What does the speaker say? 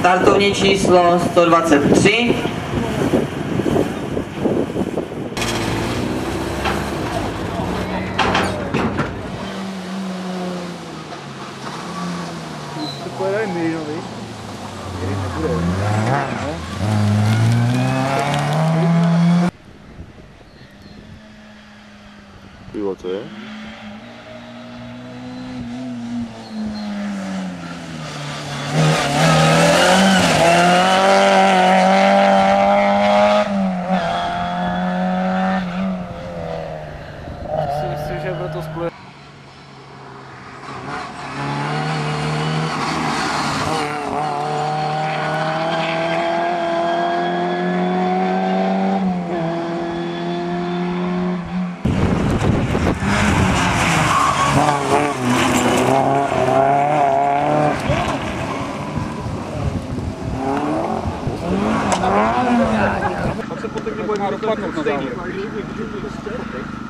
Startovní číslo 123. Pivo, co je? Myslím, že bylo to spolu. Pak se potom nebude dopadnout na závěr.